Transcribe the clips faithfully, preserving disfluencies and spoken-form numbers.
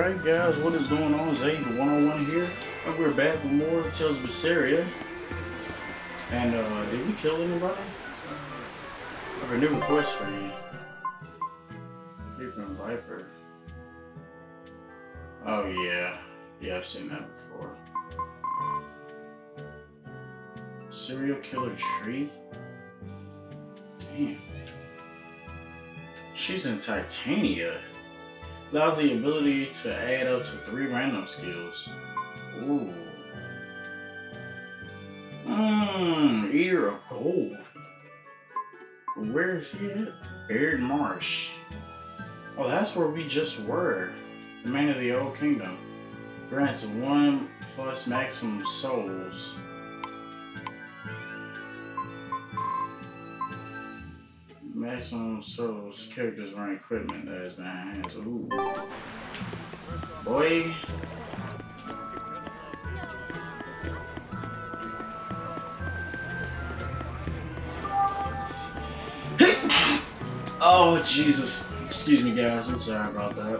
Alright guys, what is going on? Zayden one oh one here, and we're back with more Tales of Berseria. And uh, did we kill anybody? I have a new request for you. Reaper and Viper. Oh yeah, yeah, I've seen that before. Serial killer tree? Damn. She's in Titania. Allows the ability to add up to three random skills. Ooh. Mmm, Eater of Gold. Where is he at? Buried Marsh. Oh, that's where we just were. The Man of the Old Kingdom. Grants one plus maximum souls. Maximum souls, characters run equipment that is behind hands. Ooh. Boy. Oh, Jesus. Excuse me, guys. I'm sorry about that.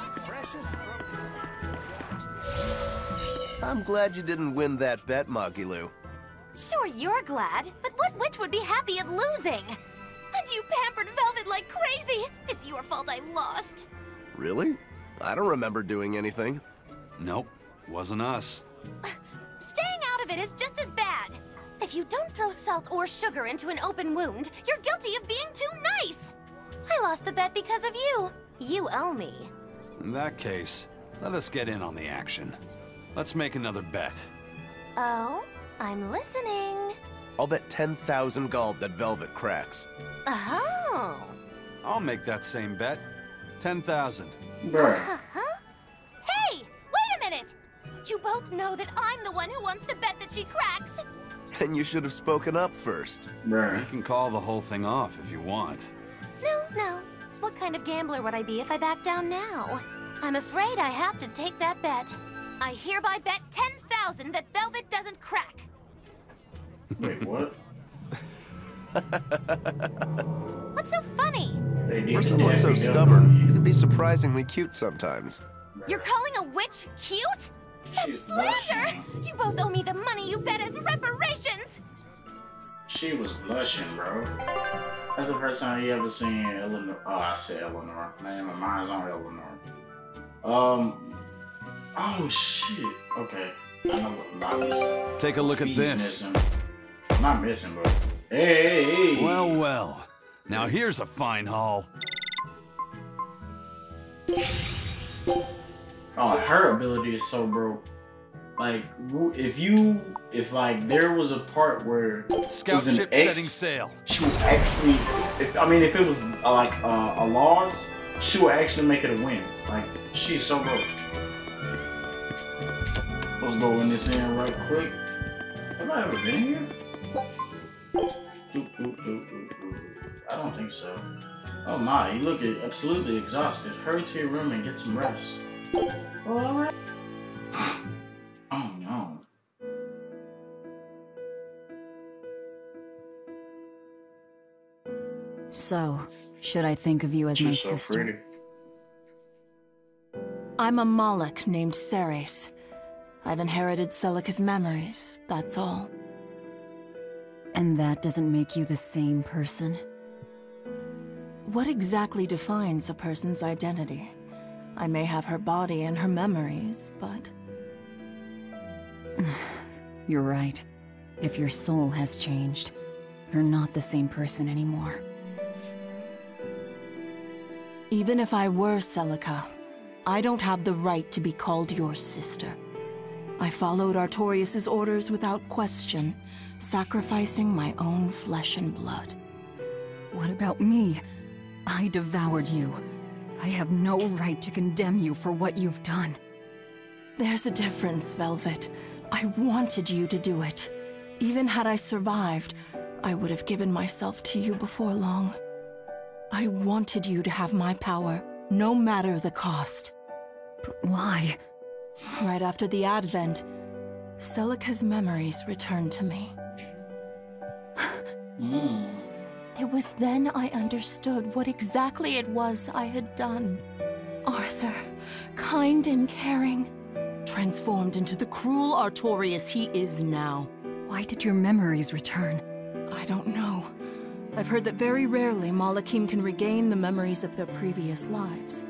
I'm glad you didn't win that bet, Magilou. Sure, you're glad, but what witch would be happy at losing? And you pampered Velvet like crazy! It's your fault I lost. Really? I don't remember doing anything. Nope, wasn't us. Staying out of it is just as bad. If you don't throw salt or sugar into an open wound, you're guilty of being too nice. I lost the bet because of you. You owe me. In that case, let us get in on the action. Let's make another bet. Oh? I'm listening. I'll bet ten thousand gold that Velvet cracks. Oh. I'll make that same bet. ten thousand. Bruh. Uh-huh. Hey! Wait a minute! You both know that I'm the one who wants to bet that she cracks. Then you should have spoken up first. Bruh. You can call the whole thing off if you want. No, no. What kind of gambler would I be if I back down now? I'm afraid I have to take that bet. I hereby bet ten thousand that Velvet doesn't crack. Wait, what? What's so funny? For someone so stubborn, you can be surprisingly cute sometimes. You're calling a witch cute? That's She's slander! blushing. You both owe me the money you bet as reparations! She was blushing, bro. That's the first time you ever seen Eleanor. Oh, I said Eleanor. Man, my mind's on Eleanor. Um. Oh, shit. Okay. I know what I'm not missing. Take a look at Feet's this. Missing. I'm not missing, bro. Hey, hey, hey. Well, well. Now here's a fine haul. Oh, her ability is so broke. Like, if you, if like there was a part where Scout an ship X, setting sail. she would actually, if, I mean, if it was uh, like uh, a loss, she would actually make it a win. Like, she's so broke. Let's go in this in right quick. Have I ever been here? Oop, oop, oop, oop, oop. I don't think so. Oh my, you look absolutely exhausted. Hurry to your room and get some rest. Oh, alright. Oh no. So, should I think of you as my She's so sister? pretty. I'm a Moloch named Ceres. I've inherited Celica's memories, that's all. And that doesn't make you the same person? What exactly defines a person's identity? I may have her body and her memories, but... You're right. If your soul has changed, you're not the same person anymore. Even if I were Celica, I don't have the right to be called your sister. I followed Artorius' orders without question, sacrificing my own flesh and blood. What about me? I devoured you. I have no right to condemn you for what you've done. There's a difference, Velvet. I wanted you to do it. Even had I survived, I would have given myself to you before long. I wanted you to have my power, no matter the cost. But why? Right after the Advent, Celica's memories returned to me. Mm. It was then I understood what exactly it was I had done. Arthur, kind and caring, transformed into the cruel Artorius he is now. Why did your memories return? I don't know. I've heard that very rarely Malakim can regain the memories of their previous lives.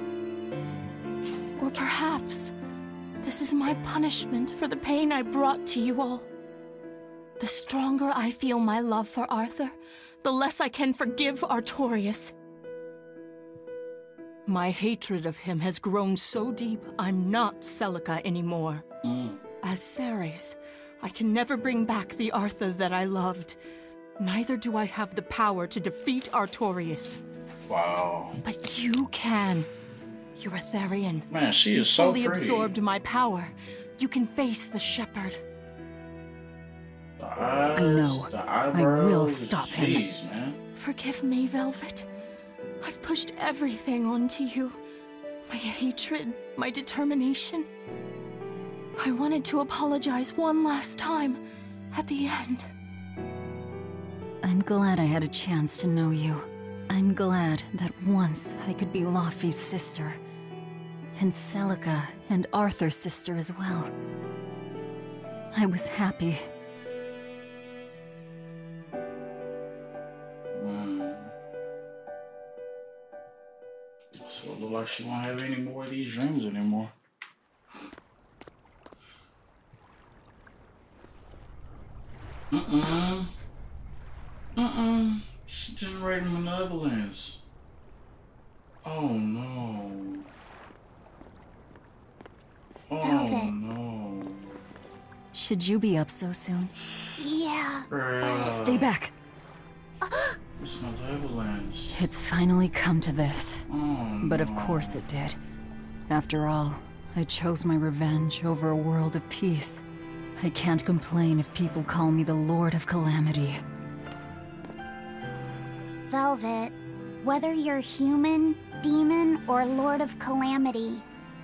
Or perhaps this is my punishment for the pain I brought to you all. The stronger I feel my love for Arthur, the less I can forgive Artorius. My hatred of him has grown so deep, I'm not Celica anymore. Mm. As Ceres, I can never bring back the Arthur that I loved. Neither do I have the power to defeat Artorius. Wow. But you can. You're a Therian. Man, she is You so fully pretty. absorbed my power. You can face the Shepherd. The eyes, I know. The I eyebrows. will stop him. Jeez, man. Forgive me, Velvet. I've pushed everything onto you. My hatred, my determination. I wanted to apologize one last time, at the end. I'm glad I had a chance to know you. I'm glad that once I could be Laufey's sister. And Celica and Arthur's sister as well. I was happy. Mm. So it looks like she won't have any more of these dreams anymore. Mm-mm. Mm-mm. She's generating malevolence. Oh no. Oh Velvet. no. Should you be up so soon? Yeah. Bruh. Stay back. It's malevolence. It's finally come to this. Oh, But of no. course it did. After all, I chose my revenge over a world of peace. I can't complain if people call me the Lord of Calamity. Velvet, whether you're human, demon, or Lord of Calamity,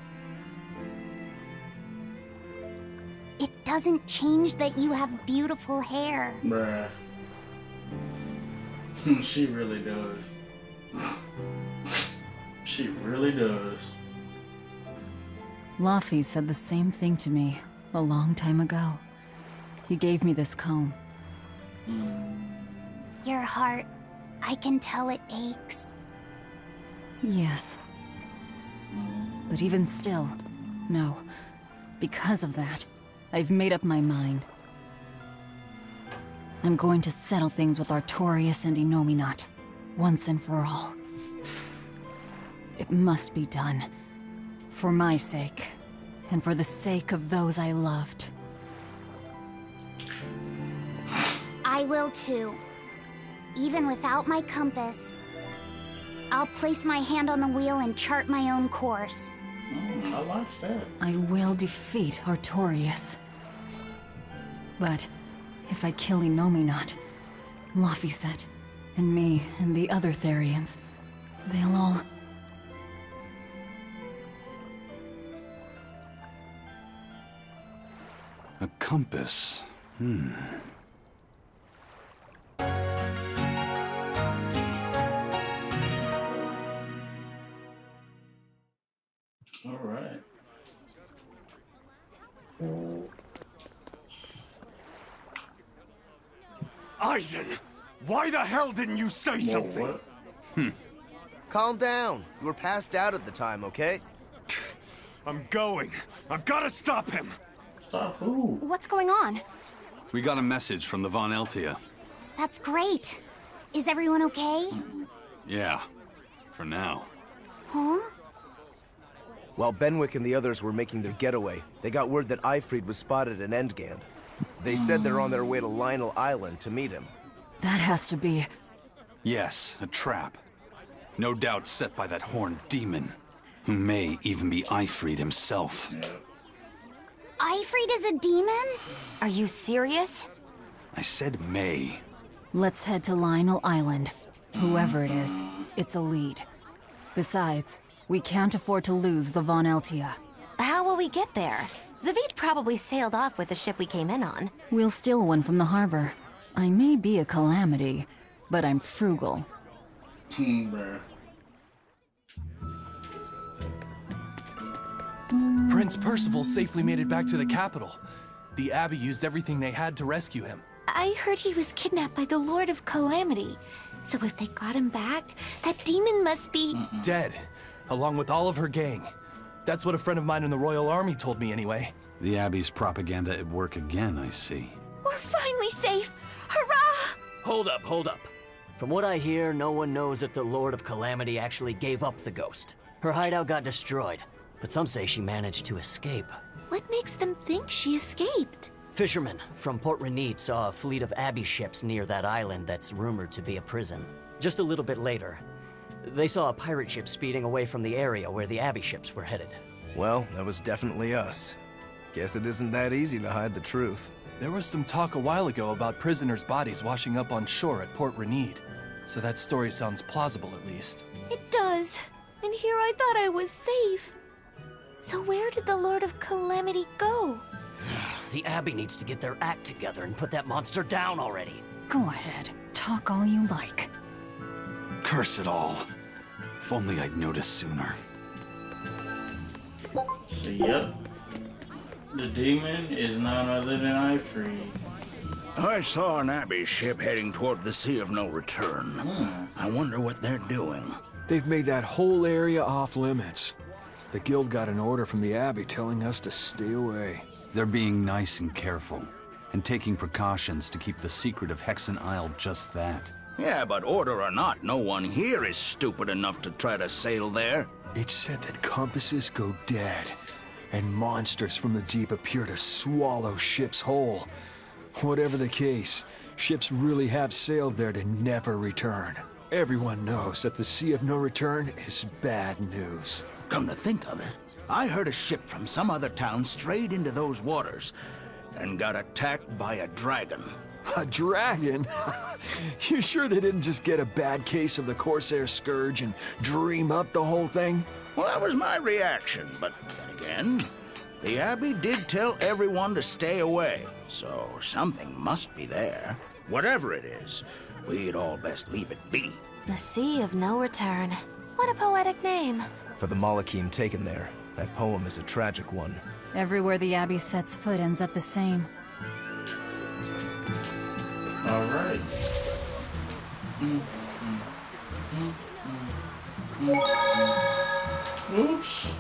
it doesn't change that you have beautiful hair. Bruh. She really does. She really does. Laufey said the same thing to me a long time ago. He gave me this comb. Your heart, I can tell it aches. Yes. But even still, no. Because of that, I've made up my mind. I'm going to settle things with Artorius and Innominat, once and for all. It must be done. For my sake, and for the sake of those I loved. I will too. Even without my compass, I'll place my hand on the wheel and chart my own course. Mm, I like that. I will defeat Artorius. But if I kill Innominat, Laufey and me and the other Therians, they'll all... A compass. Hmm. All right. Eisen! Why the hell didn't you say Whoa, something? what? Calm down. You were passed out at the time, okay? I'm going. I've got to stop him. Stop who? What's going on? We got a message from the Von Eltia. That's great. Is everyone okay? Yeah, for now. Huh? While Benwick and the others were making their getaway, they got word that Aifread was spotted in Endgand. They said they're on their way to Lionel Island to meet him. That has to be... Yes, a trap. No doubt set by that horned demon, who may even be Aifread himself. Yeah. Aifread is a demon? Are you serious? I said may. Let's head to Lionel Island. Whoever it is, it's a lead. Besides, we can't afford to lose the Von Eltia. How will we get there? Zavid probably sailed off with the ship we came in on. We'll steal one from the harbor. I may be a calamity, but I'm frugal. Hmm, bruh. Prince Percival safely made it back to the capital. The Abbey used everything they had to rescue him. I heard he was kidnapped by the Lord of Calamity. So if they got him back, that demon must be... dead, along with all of her gang. That's what a friend of mine in the Royal Army told me anyway. The Abbey's propaganda at work again, I see. We're finally safe! Hurrah! Hold up, hold up. From what I hear, no one knows if the Lord of Calamity actually gave up the ghost. Her hideout got destroyed, but some say she managed to escape. What makes them think she escaped? Fishermen from Port Renede saw a fleet of Abbey ships near that island that's rumored to be a prison. Just a little bit later, they saw a pirate ship speeding away from the area where the Abbey ships were headed. Well, that was definitely us. Guess it isn't that easy to hide the truth. There was some talk a while ago about prisoners' bodies washing up on shore at Port Renede. So that story sounds plausible, at least. It does. And here I thought I was safe. So where did the Lord of Calamity go? The Abbey needs to get their act together and put that monster down already. Go ahead. Talk all you like. Curse it all. If only I'd noticed sooner. So, yep. The demon is none other than Aifread. I saw an Abbey ship heading toward the Sea of No Return. Hmm. I wonder what they're doing. They've made that whole area off limits. The Guild got an order from the Abbey telling us to stay away. They're being nice and careful, and taking precautions to keep the secret of Hexen Isle just that. Yeah, but order or not, no one here is stupid enough to try to sail there. It's said that compasses go dead, and monsters from the deep appear to swallow ships whole. Whatever the case, ships really have sailed there to never return. Everyone knows that the Sea of No Return is bad news. Come to think of it, I heard a ship from some other town strayed into those waters and got attacked by a dragon. A dragon? You sure they didn't just get a bad case of the Corsair Scourge and dream up the whole thing? Well, that was my reaction, but then again, the Abbey did tell everyone to stay away, so something must be there. Whatever it is, we'd all best leave it be. The Sea of No Return. What a poetic name. For the Malachim taken there, that poem is a tragic one. Everywhere the Abbey sets foot ends up the same. All right. Mm, mm, mm, mm, mm, mm. Oops.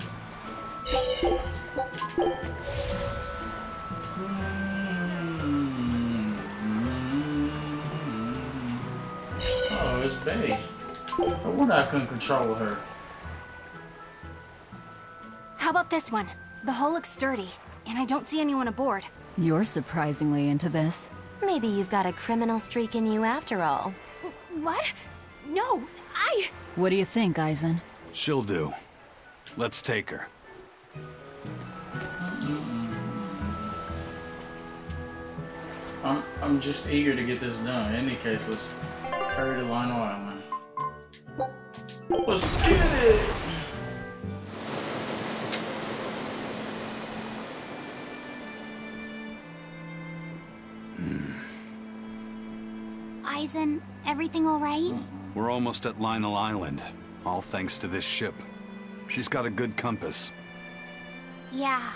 Oh, it's Bay. I wonder I couldn't control her. How about this one? The hull looks sturdy, and I don't see anyone aboard. You're surprisingly into this. Maybe you've got a criminal streak in you after all. What? No, I... What do you think, Eisen? She'll do. Let's take her. I'm I'm just eager to get this done. In any case, let's hurry to Lionel Island. Let's get it! Eisen, everything all right? We're almost at Lionel Island, all thanks to this ship. She's got a good compass. Yeah.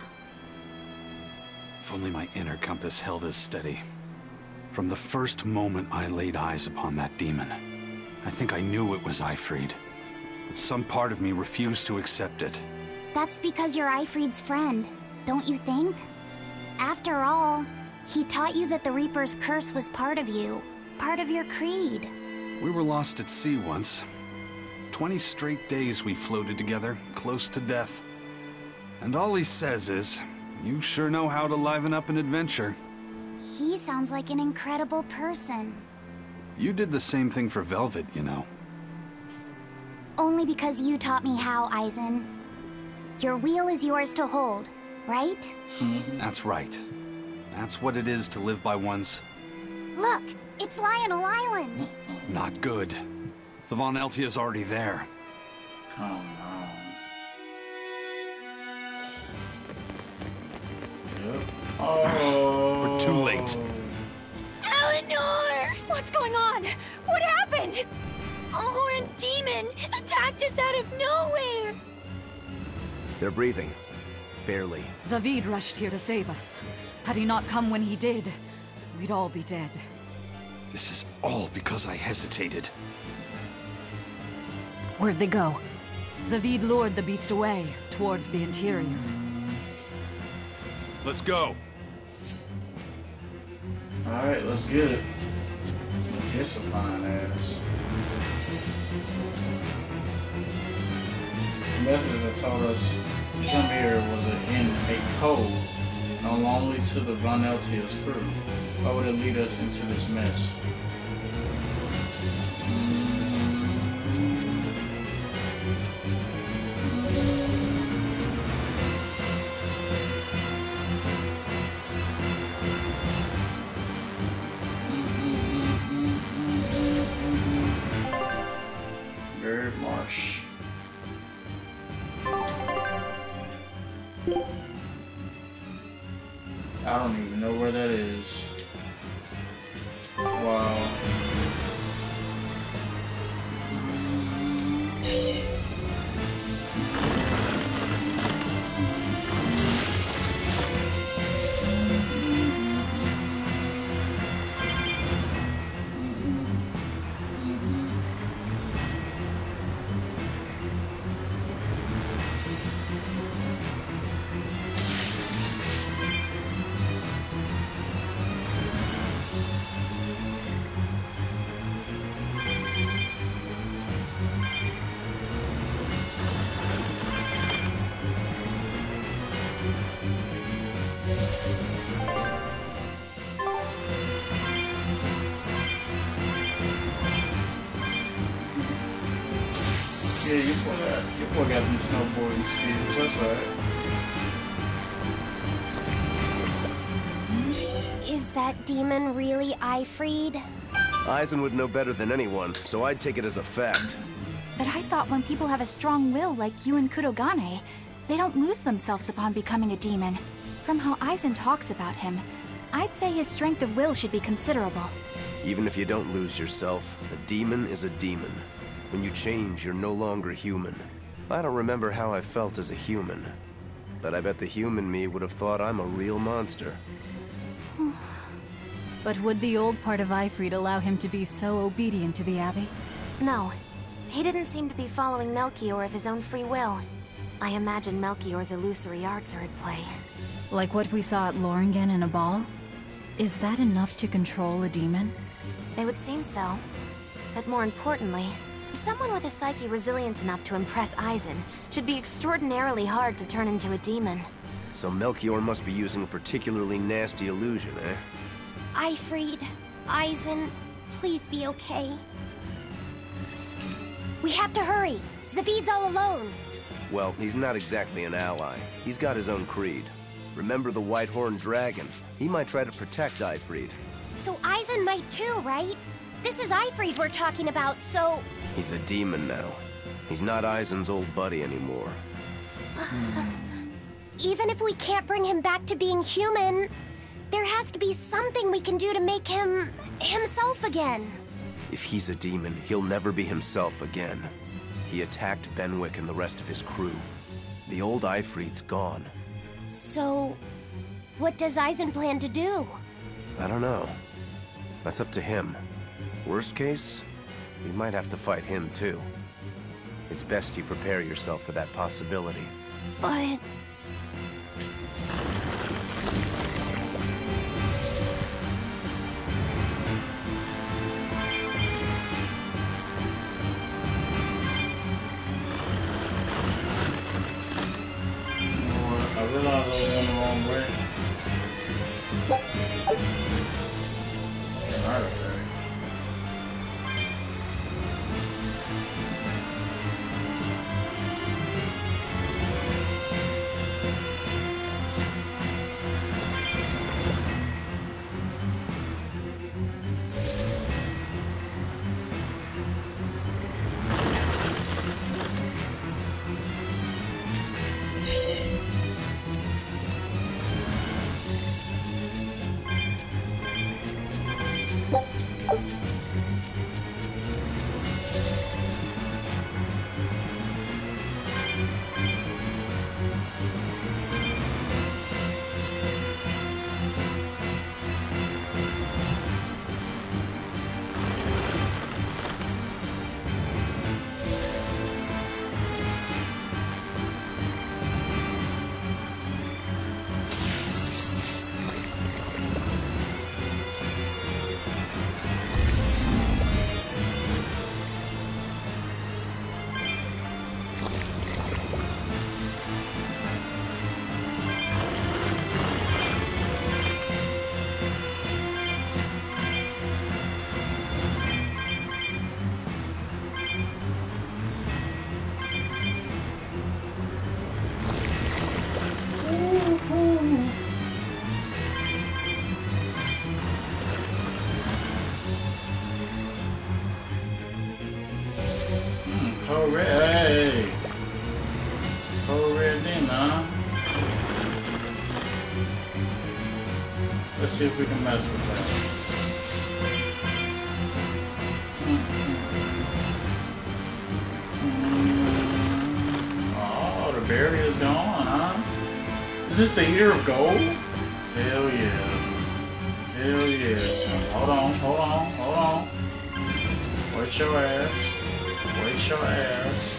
If only my inner compass held as steady. From the first moment I laid eyes upon that demon, I think I knew it was Aifread. But some part of me refused to accept it. That's because you're Aifread's friend, don't you think? After all, he taught you that the Reaper's curse was part of you, part of your creed. We were lost at sea once. Twenty straight days we floated together, close to death. And all he says is, you sure know how to liven up an adventure. He sounds like an incredible person. You did the same thing for Velvet, you know. Only because you taught me how, Eisen. Your wheel is yours to hold, right? That's right. That's what it is to live by one's... Look, it's Lionel Island. Not good. The Von Eltia's already there. Oh no. Yep. Oh. We're too late. Eleanor! What's going on? What happened? Horn's demon attacked us out of nowhere! They're breathing. barely. Zavid rushed here to save us. Had he not come when he did, we'd all be dead. This is all because I hesitated. Where'd they go? Zavid lured the beast away, towards the interior. Let's go. Alright, let's get it. Let's get some fine ass. The method that taught us to come here was a, in a code known only to the Von Eltia's crew. Why would it lead us into this mess? Bird Marsh. I don't even know where that is. Wow. Yeah, your boy got, your boy got them snowboarding skills, that's right. Is that demon really Aifread? Aizen would know better than anyone, so I'd take it as a fact. But I thought when people have a strong will like you and Kurogane, they don't lose themselves upon becoming a demon. From how Aizen talks about him, I'd say his strength of will should be considerable. Even if you don't lose yourself, a demon is a demon. When you change, you're no longer human. I don't remember how I felt as a human, but I bet the human me would have thought I'm a real monster. But would the old part of Aifread allow him to be so obedient to the Abbey? No. He didn't seem to be following Melchior of his own free will. I imagine Melchior's illusory arts are at play. Like what we saw at Loringen in a ball? Is that enough to control a demon? They would seem so. But more importantly, someone with a psyche resilient enough to impress Aizen should be extraordinarily hard to turn into a demon. So Melchior must be using a particularly nasty illusion, eh? Aifread, Aizen, please be okay. We have to hurry. Zavid's all alone. Well, he's not exactly an ally. He's got his own creed. Remember the White-Horned Dragon? He might try to protect Aifread. So Aizen might too, right? This is Aifread we're talking about, so... He's a demon now. He's not Aizen's old buddy anymore. Even if we can't bring him back to being human, there has to be something we can do to make him... himself again. If he's a demon, he'll never be himself again. He attacked Benwick and the rest of his crew. The old Aifread's gone. So... what does Aizen plan to do? I don't know. That's up to him. Worst case, we might have to fight him too. It's best you prepare yourself for that possibility. But... I realized I was going the wrong way. Alright, okay. Code Red, hey. Code Red Demon, huh? Let's see if we can mess with that. Oh, the berry is gone, huh? Is this the Eater of Gold? Hell yeah. Hell yeah, son. Hold on, hold on, hold on. Wait your ass. Wait your ass.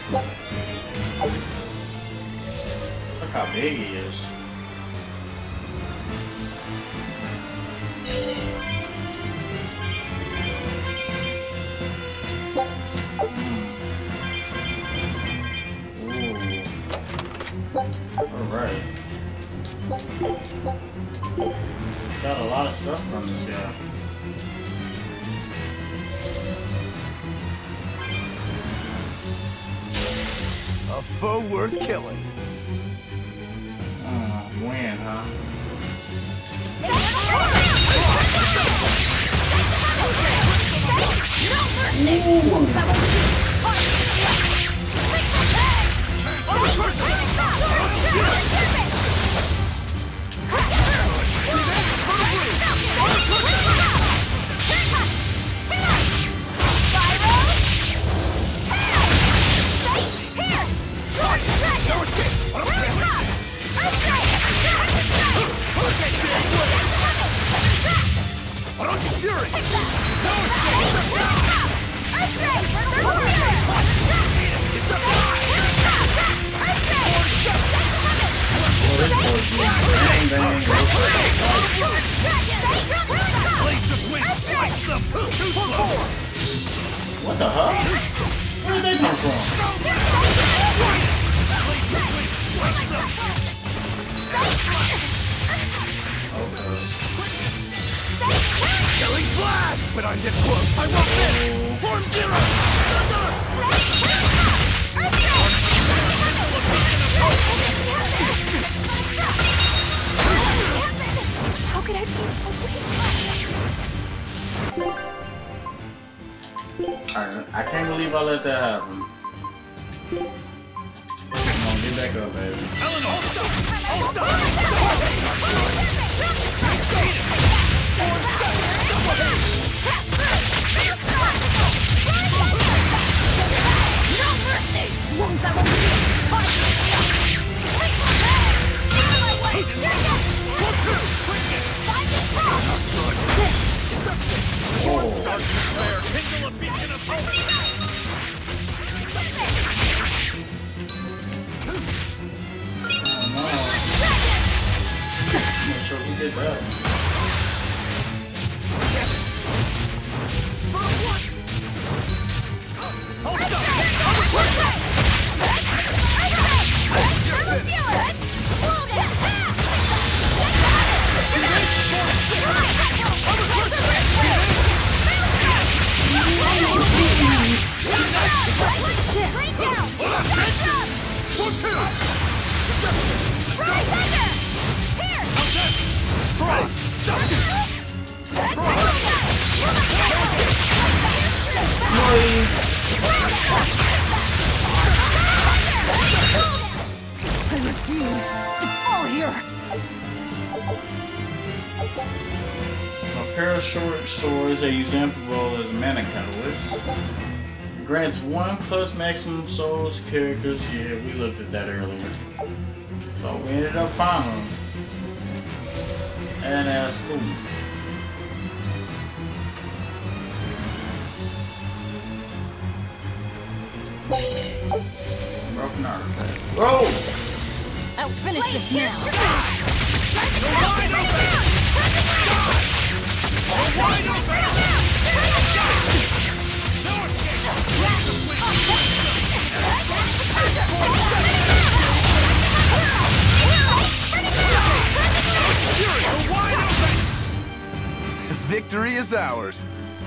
Look how big he is. Alright. Got a lot of stuff from this guy. A foe worth killing. Uh, when, huh? What the hell? Where did they come from? Killing flash! But I'm this close! I want this! Form zero! How could I be so Alright, I can't believe I let that happen. Come on, get back up, baby. Did that. I refuse to fall here. A pair of short swords are used ample as a mana catalyst. It grants one plus maximum souls characters. Yeah, we looked at that earlier. So we ended up finding them. And that's cool. Broken artifact. Whoa! I'll finish this now. Victory is ours.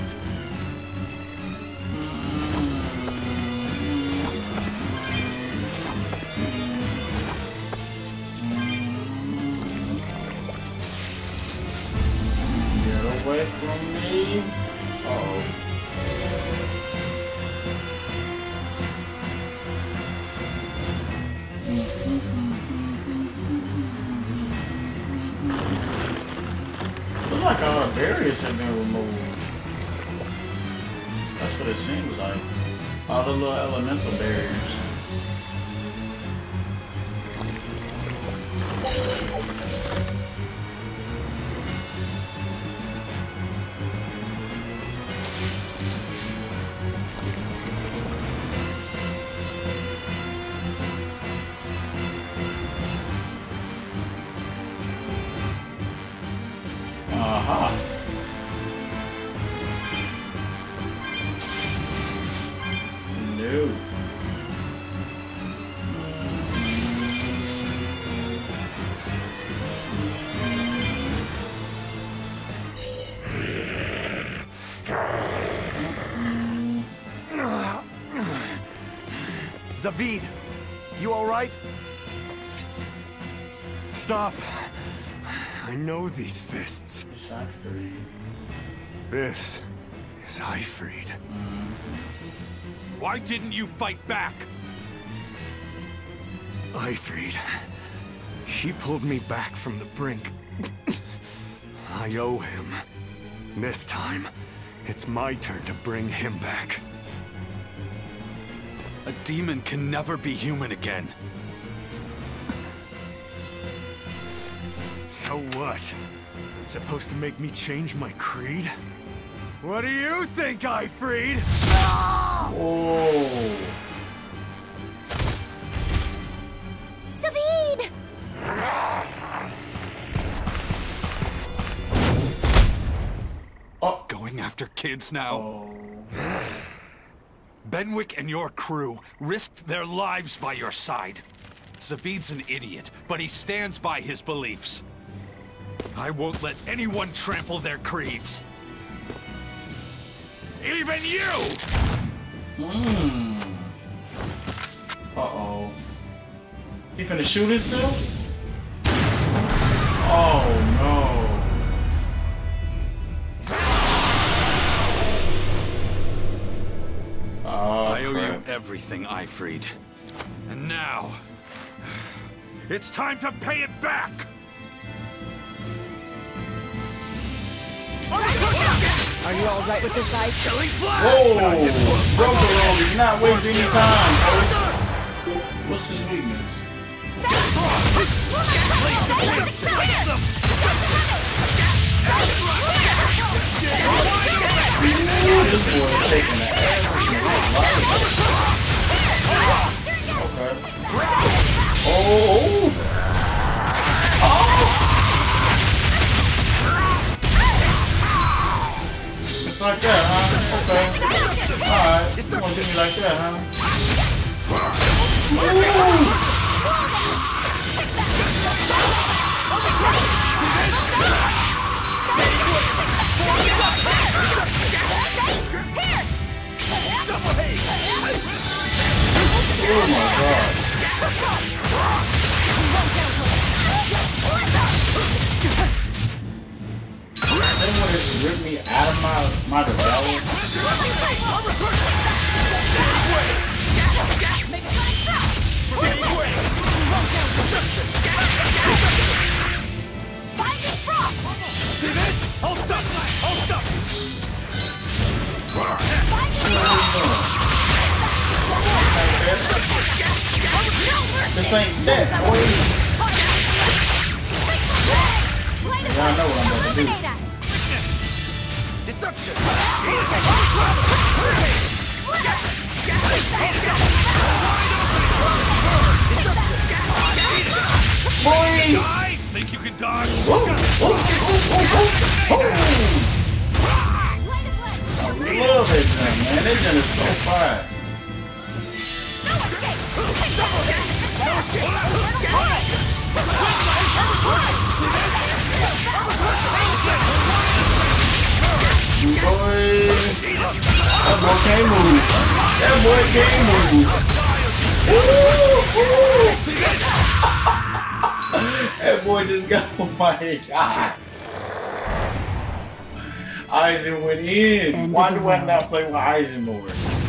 Away from me. Uh oh. like our barriers have been removed. That's what it seems like. All the little elemental barriers. Aha. No. Zaveid, you all right? Stop. I know these fists. It's Aifread. This is Aifread. Mm. Why didn't you fight back? Aifread. She pulled me back from the brink. I owe him. This time, it's my turn to bring him back. A demon can never be human again. So what? It's supposed to make me change my creed? What do you think, Aifread? Oh. Zaveid! Oh. Going after kids now. Oh. Benwick and your crew risked their lives by your side. Zaveid's an idiot, but he stands by his beliefs. I won't let anyone trample their creeds. Even you! Hmm. Uh-oh. He finna shoot himself? Oh, no. Oh, I owe crap. you everything, Aifread. And now... it's time to pay it back! Are you all right with this ice? Whoa! Broker is not wasting any time, folks. What's his weakness? This boy is taking the ass. Okay. Oh! Oh! Just like that, huh? Okay. Alright. You gonna do me like that, huh? Oh my god. They want to rip me out of my, my development. See this? Hold up! Hold up! This ain't dead, boy. Y'all know what I'm about to do. Deception! Boy! Think you can dodge? I love it, man. That gun is so fire. Boy, that boy can't move. That boy can't move. Ooh, ooh. That boy just got, oh my god. Aizen went in. End Why of the do I road. not play with Aizen more?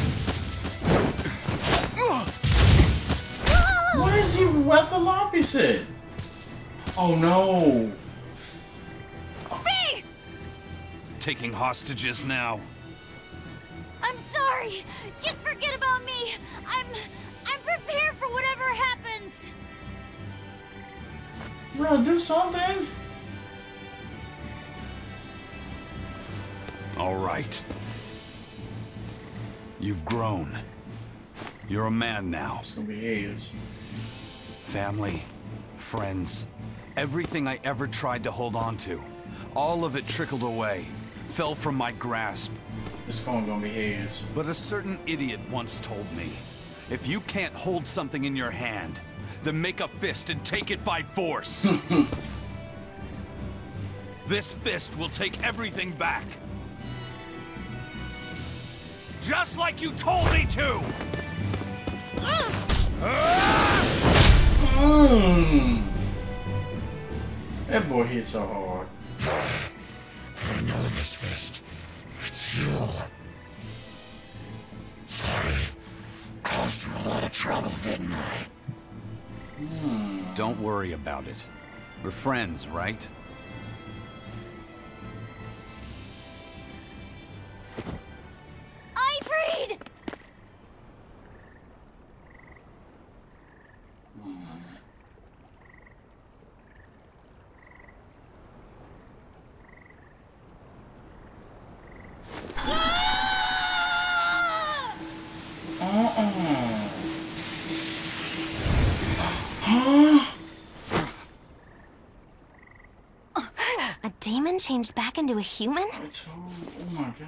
Where is he? What the lobby said? Oh no. V! taking hostages now. I'm sorry. Just forget about me. I'm... I'm prepared for whatever happens. Bro, do something. All right. You've grown. You're a man now. It's gonna be his. Family, friends, everything I ever tried to hold on to. All of it trickled away, fell from my grasp. This phone gonna be his. But a certain idiot once told me, if you can't hold something in your hand, then make a fist and take it by force. This fist will take everything back. Just like you told me to! Mm. That boy hit so hard. I know this fist. It's you. Sorry. Caused you a lot of trouble, didn't I? Mm. Don't worry about it. We're friends, right? Aifread! A demon changed back into a human? Oh my god.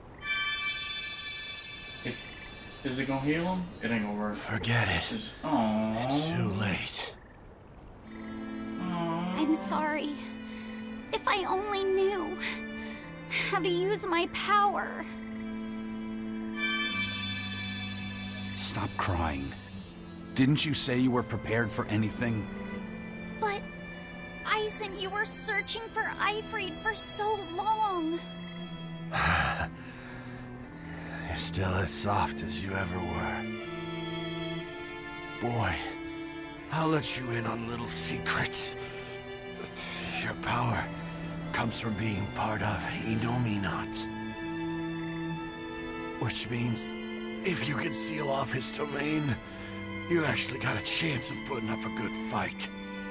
It, is it gonna heal him? It ain't gonna work. Forget it. It's, oh. It's too late. I'm sorry. If I only knew how to use my power. Stop crying. Didn't you say you were prepared for anything? But, Eisen, you were searching for Aifread for so long. You're still as soft as you ever were. Boy, I'll let you in on a little secret. Your power comes from being part of Innominat. Which means, if you can seal off his domain, you actually got a chance of putting up a good fight.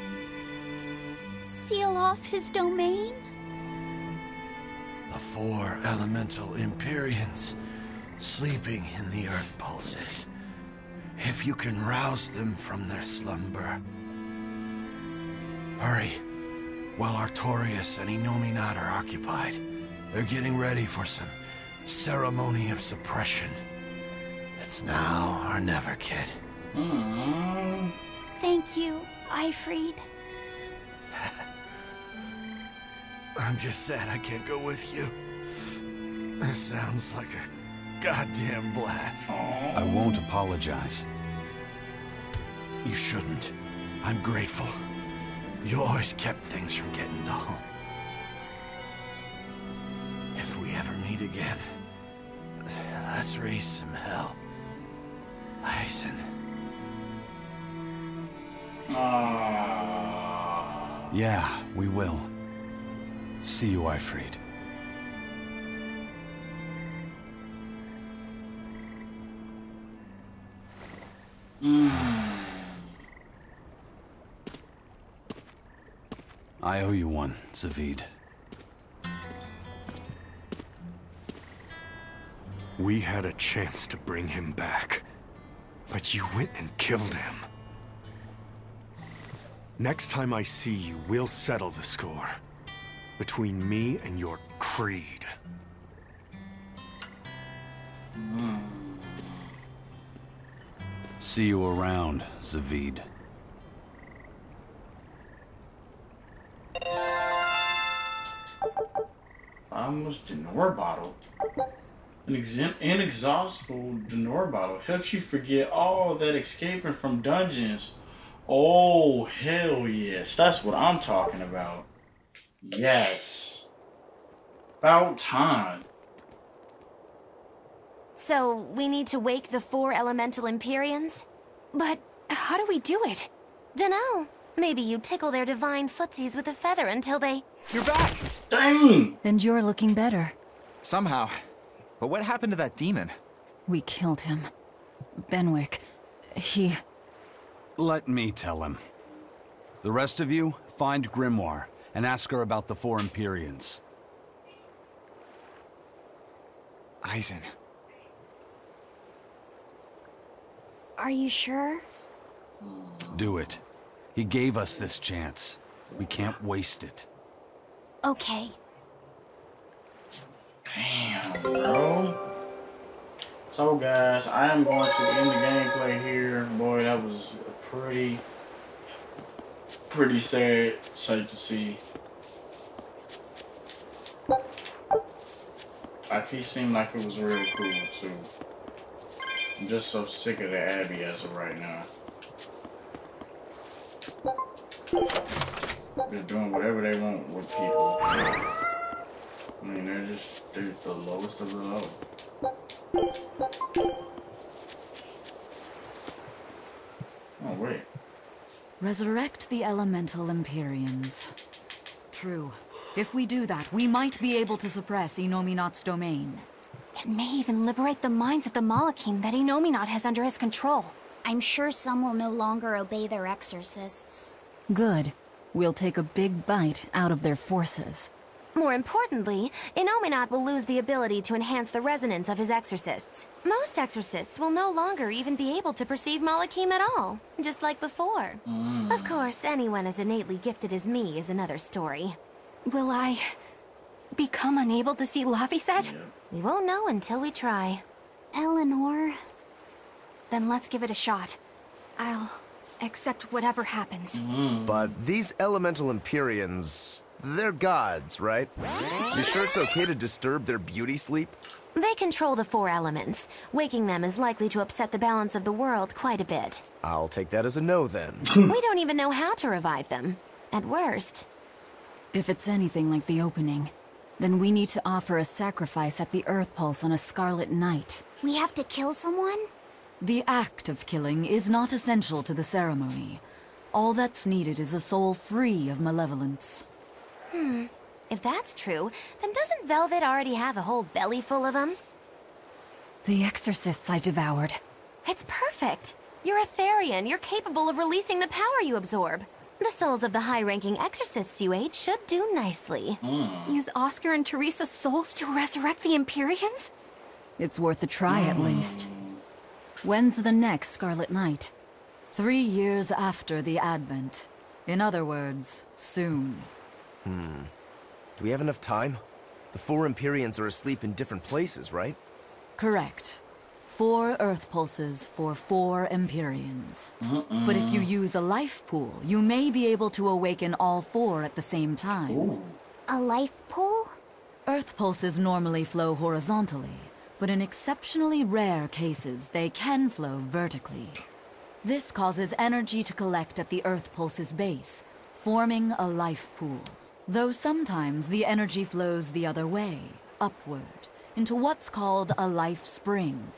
Seal off his domain? The four elemental Empyreans sleeping in the earth pulses. If you can rouse them from their slumber. Hurry, while Artorias and Innominat are occupied. They're getting ready for some ceremony of suppression. It's now or never, kid. Mm. Thank you, Aifread. I'm just sad I can't go with you. It sounds like a goddamn blast. I won't apologize. You shouldn't. I'm grateful. You always kept things from getting to home. If we ever meet again, let's raise some hell. Eisen. Ah. Yeah, we will. See you, Aifread. Mm. I owe you one, Zaveid. We had a chance to bring him back, but you went and killed him. Next time I see you, we'll settle the score. Between me and your creed. Mm. See you around, Zaveid. Almost Denor bottle. An exim inexhaustible Denor bottle helps you forget all that escaping from dungeons. Oh, hell yes. That's what I'm talking about. Yes. About time. So, we need to wake the four elemental Empyreans? But how do we do it? Dunno. Maybe you tickle their divine footsies with a feather until they... You're back! Dang! And you're looking better. Somehow. But what happened to that demon? We killed him. Benwick, he... Let me tell him. The rest of you, find Grimoire and ask her about the four Empyreans. Eisen. Are you sure? Do it. He gave us this chance. We can't waste it. Okay. Damn, bro. So, guys, I am going to end the gameplay here. Boy, that was a pretty, pretty sad sight to see. Like, he seemed like it was real cool, too. I'm just so sick of the Abbey as of right now. They're doing whatever they want with people. I mean, they're just, they're the lowest of the low. Oh, wait. Resurrect the elemental Empyreans. True. If we do that, we might be able to suppress Inominat's domain. It may even liberate the minds of the Malakim that Inominat has under his control. I'm sure some will no longer obey their exorcists. Good. We'll take a big bite out of their forces. More importantly, Inominat will lose the ability to enhance the resonance of his exorcists. Most exorcists will no longer even be able to perceive Malakim at all, just like before. Mm. Of course, anyone as innately gifted as me is another story. Will I... become unable to see Laphicet? We won't know until we try. Eleanor... Then let's give it a shot. I'll accept whatever happens. Mm. But these elemental Empyreans, they're gods, right? You sure it's okay to disturb their beauty sleep? They control the four elements. Waking them is likely to upset the balance of the world quite a bit. I'll take that as a no, then. We don't even know how to revive them. At worst. If it's anything like the opening, then we need to offer a sacrifice at the Earth Pulse on a Scarlet Night. We have to kill someone? The act of killing is not essential to the ceremony. All that's needed is a soul free of malevolence. Hmm. If that's true, then doesn't Velvet already have a whole belly full of them? The exorcists I devoured. It's perfect. You're a Therian. You're capable of releasing the power you absorb. The souls of the high-ranking exorcists you ate should do nicely. Mm. Use Oscar and Teresa's souls to resurrect the Empyreans? It's worth a try, mm. at least. When's the next Scarlet Night? Three years after the Advent. In other words, soon. Hmm. Do we have enough time? The four Empyreans are asleep in different places, right? Correct. Four Earth Pulses for four Empyreans. Mm-mm. But if you use a life pool, you may be able to awaken all four at the same time. Ooh. A life pool? Earth Pulses normally flow horizontally, but in exceptionally rare cases, they can flow vertically. This causes energy to collect at the Earth Pulse's base, forming a life pool. Though sometimes the energy flows the other way, upward, into what's called a life spring.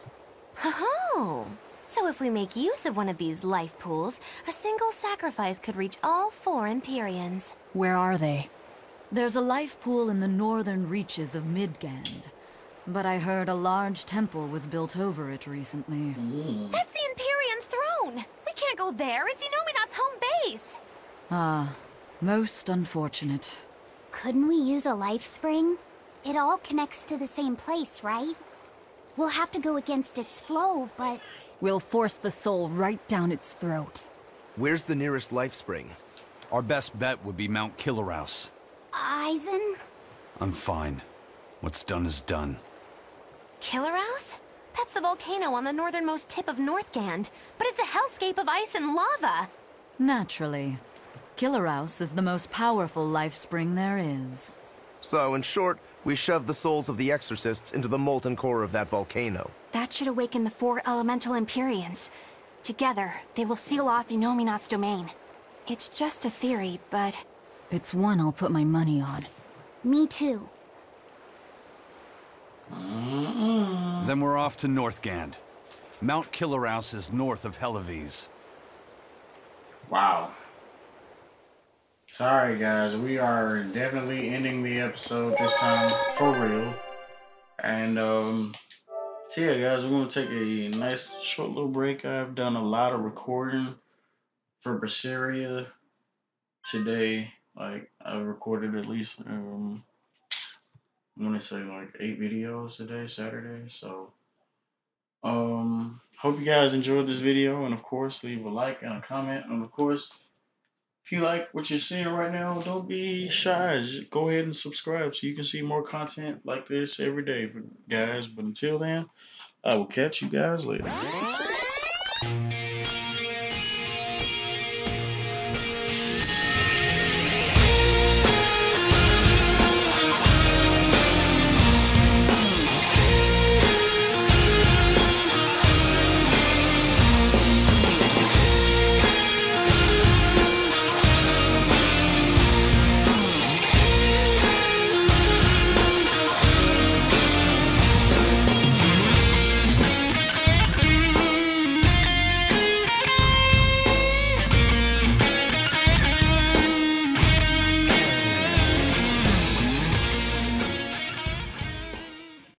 Oh, so if we make use of one of these life pools, a single sacrifice could reach all four Empyreans. Where are they? There's a life pool in the northern reaches of Midgand. But I heard a large temple was built over it recently. Mm. That's the Empyrean throne! We can't go there, it's Inominat's home base! Ah, most unfortunate. Couldn't we use a life spring? It all connects to the same place, right? We'll have to go against its flow, but... We'll force the soul right down its throat. Where's the nearest life spring? Our best bet would be Mount Killerhouse. Eisen? I'm fine. What's done is done. Killerhouse? That's the volcano on the northernmost tip of Northgand, but it's a hellscape of ice and lava! Naturally. Killerhouse is the most powerful life spring there is. So, in short, we shove the souls of the exorcists into the molten core of that volcano. That should awaken the four elemental Empyreans. Together, they will seal off Inominat's domain. It's just a theory, but... It's one I'll put my money on. Me too. Then we're off to Northgand. Mount Killerhouse is north of Hellawes. Wow. Sorry guys, we are definitely ending the episode this time for real. And um so yeah guys, we're gonna take a nice short little break. I've done a lot of recording for Berseria today. Like I've recorded at least um I'm gonna say like eight videos today, Saturday. So um hope you guys enjoyed this video, and of course leave a like and a comment, and of course if you like what you're seeing right now, don't be shy. Just go ahead and subscribe so you can see more content like this every day, guys. But until then, I will catch you guys later.